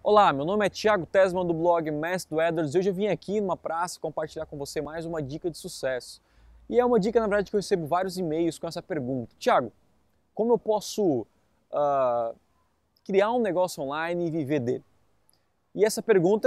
Olá, meu nome é Thiago Tesman do blog Mestre do AdWords e hoje eu vim aqui numa praça compartilhar com você mais uma dica de sucesso. E é uma dica, na verdade, que eu recebo vários e-mails com essa pergunta. Thiago, como eu posso criar um negócio online e viver dele? E essa pergunta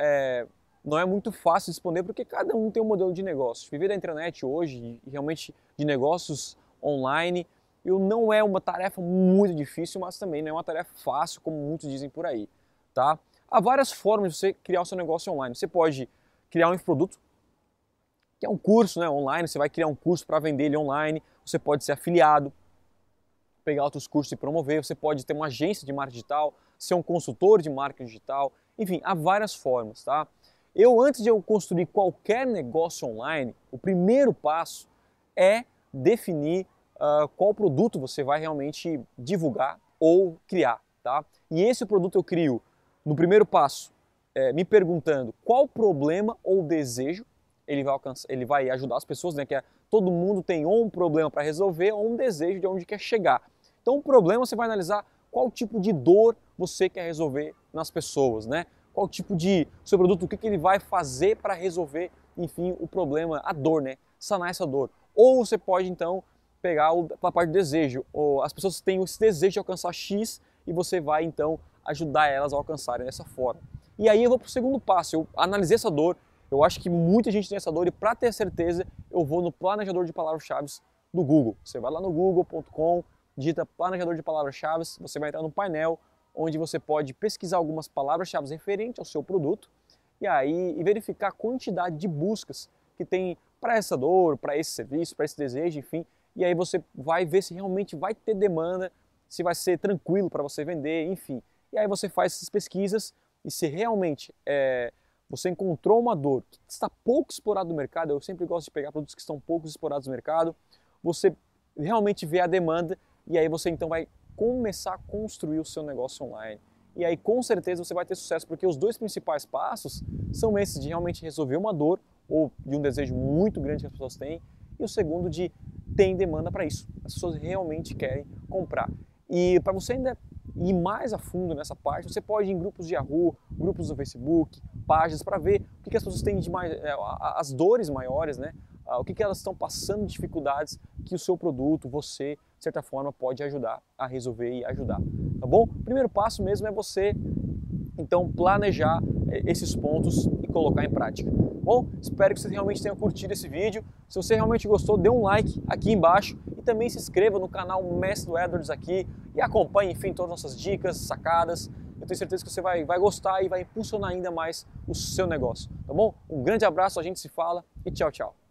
não é muito fácil de responder porque cada um tem um modelo de negócio. Viver da internet hoje, e realmente de negócios online, não é uma tarefa muito difícil, mas também não é uma tarefa fácil, como muitos dizem por aí. Tá? Há várias formas de você criar o seu negócio online. Você pode criar um infoproduto, que é um curso, né, online, você vai criar um curso para vender ele online, você pode ser afiliado, pegar outros cursos e promover, você pode ter uma agência de marketing digital, ser um consultor de marketing digital, enfim, há várias formas, tá? Antes de eu construir qualquer negócio online, o primeiro passo é definir qual produto você vai realmente divulgar ou criar, tá? E esse produto eu crio no primeiro passo, me perguntando qual problema ou desejo ele vai ajudar as pessoas, né? Todo mundo tem ou um problema para resolver ou um desejo de onde quer chegar. Então o problema você vai analisar qual tipo de dor você quer resolver nas pessoas, né? Qual tipo de seu produto, o que ele vai fazer para resolver, enfim, o problema, a dor, né? Sanar essa dor. Ou você pode então pegar a parte do desejo. Ou as pessoas têm esse desejo de alcançar X e você vai então ajudar elas a alcançarem dessa forma. E aí eu vou para o segundo passo, eu analisei essa dor, eu acho que muita gente tem essa dor e para ter certeza eu vou no planejador de palavras-chave do Google. Você vai lá no google.com, digita planejador de palavras-chave, você vai entrar no painel onde você pode pesquisar algumas palavras-chave referentes ao seu produto e verificar a quantidade de buscas que tem para essa dor, para esse serviço, para esse desejo, enfim. E aí você vai ver se realmente vai ter demanda, se vai ser tranquilo para você vender, enfim. E aí você faz essas pesquisas e se realmente você encontrou uma dor que está pouco explorada no mercado, eu sempre gosto de pegar produtos que estão pouco explorados no mercado, você realmente vê a demanda e aí você então vai começar a construir o seu negócio online. E aí com certeza você vai ter sucesso, porque os dois principais passos são esses de realmente resolver uma dor ou de um desejo muito grande que as pessoas têm, e o segundo de tem demanda para isso. As pessoas realmente querem comprar. E para você ainda ir mais a fundo nessa parte, você pode ir em grupos de Yahoo, grupos no Facebook, páginas, para ver o que as pessoas têm de mais, as dores maiores, né? O que elas estão passando de dificuldades que o seu produto, você, de certa forma, pode ajudar a resolver e ajudar, tá bom? O primeiro passo mesmo é você, então, planejar esses pontos e colocar em prática. Bom, espero que você realmente tenha curtido esse vídeo. Se você realmente gostou, dê um like aqui embaixo e também se inscreva no canal Mestre do AdWords aqui e acompanhe, enfim, todas as nossas dicas, sacadas. Eu tenho certeza que você vai gostar e vai impulsionar ainda mais o seu negócio, tá bom? Um grande abraço, a gente se fala e tchau, tchau.